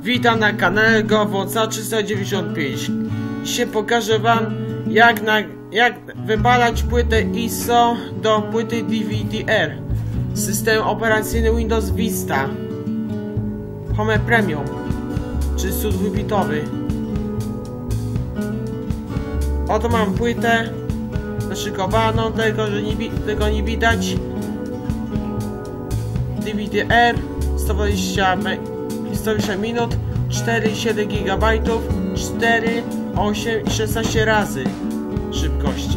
Witam na kanale Gowoca 395. Dzisiaj pokażę wam jak wypalać płytę ISO do płyty DVD-R. System operacyjny Windows Vista Home Premium czy 102-bitowy. Oto mam płytę naszykowaną, tego nie widać. DVD-R 120 minut, 4,7 GB, 4, 8 i 16 razy szybkości.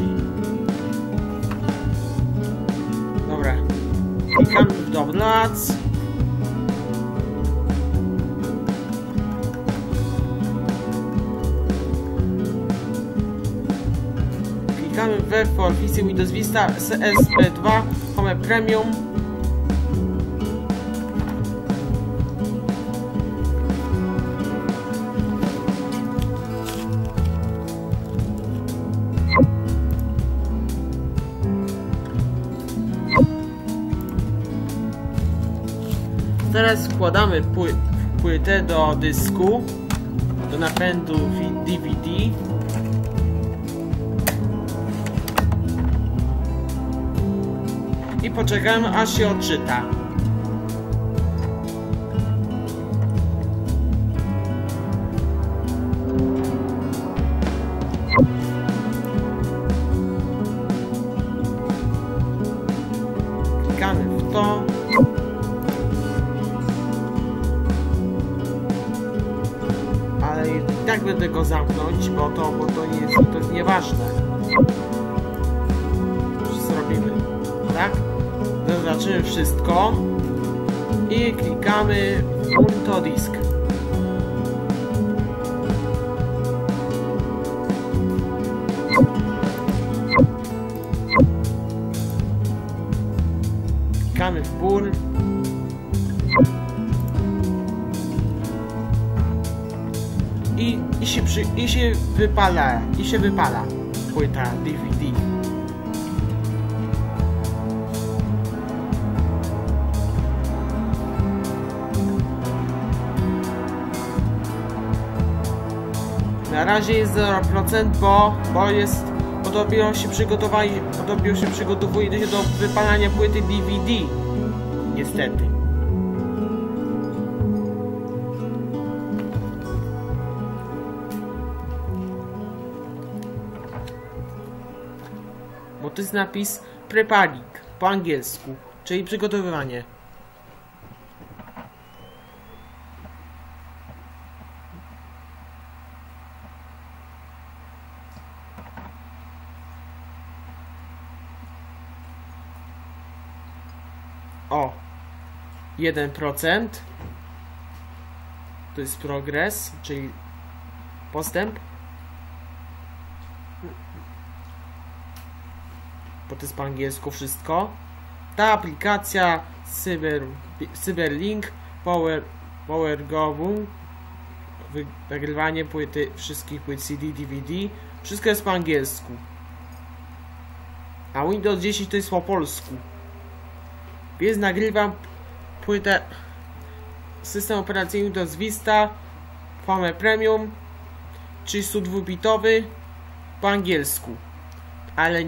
Dobra, klikamy w download. Klikamy w Office Windows Vista CSP2 Home Premium. Teraz wkładamy płytę do dysku, do napędu DVD i poczekamy, aż się odczyta. Klikamy w to. Ale i tak będę go zamknąć, bo to jest nieważne. Zrobimy tak? Zaznaczymy wszystko i klikamy w to disk. Klikamy w burn. I się wypala płyta DVD. Na razie jest 0%, bo dopiero się przygotowuje do wypalania płyty DVD. Niestety. Bo to jest napis preparing po angielsku, czyli przygotowywanie. O, 1% to jest progres, czyli postęp. Bo to jest po angielsku wszystko. Ta aplikacja Cyberlink PowerGo, nagrywanie wszystkich płyt CD, DVD, wszystko jest po angielsku. A Windows 10 to jest po polsku. Więc nagrywam płytę system operacyjny Windows Vista Home Premium, czyli 102-bitowy po angielsku. Ale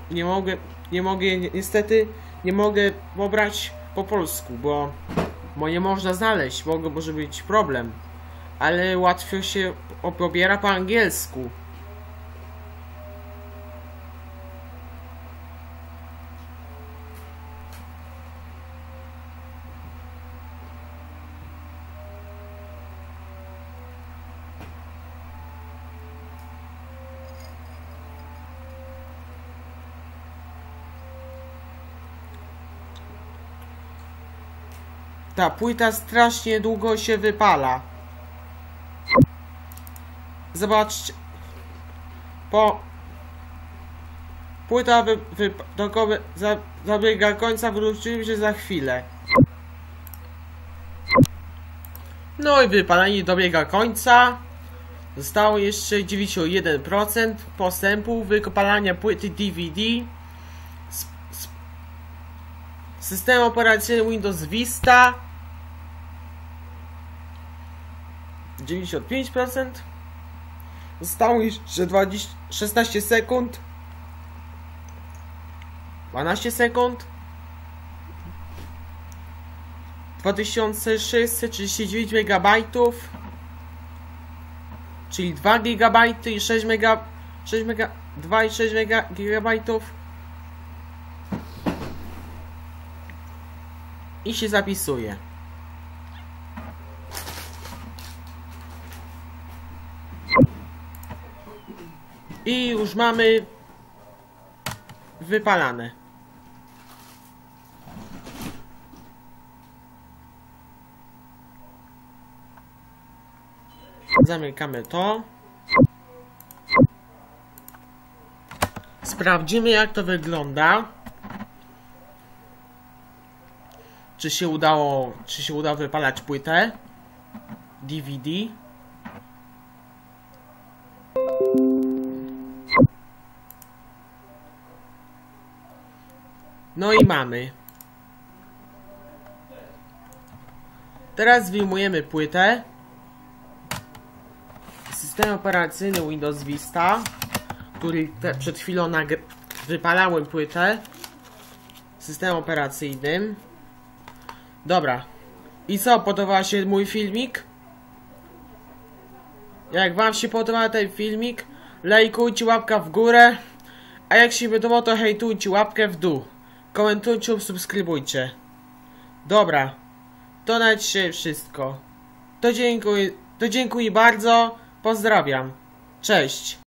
niestety nie mogę pobrać po polsku, bo nie można znaleźć, może być problem. Ale łatwo się pobiera po angielsku. Ta płyta strasznie długo się wypala. Zobaczcie. Płyta dobiega końca, wrócimy się za chwilę. No i wypalanie dobiega końca. Zostało jeszcze 91% postępu wypalania płyty DVD. System operacyjny Windows Vista 95%. Zostało jeszcze 16 sekund. 12 sekund. 2639 MB, czyli 2 GB i 2 i 6 GB. I się zapisuje. I już mamy wypalane. Zamykamy to. Sprawdzimy, jak to wygląda. Czy się udało wypalać płytę DVD. No i mamy. Teraz wyjmujemy płytę. System operacyjny Windows Vista, który przed chwilą wypalałem płytę systemem operacyjnym. Dobra. I co? Podobał się mój filmik? Jak wam się podobał ten filmik, lajkujcie, łapka w górę. A jak się podobało, to hejtujcie, łapkę w dół. Komentujcie lub subskrybujcie. Dobra. To na dzisiaj wszystko. To dziękuję bardzo. Pozdrawiam. Cześć.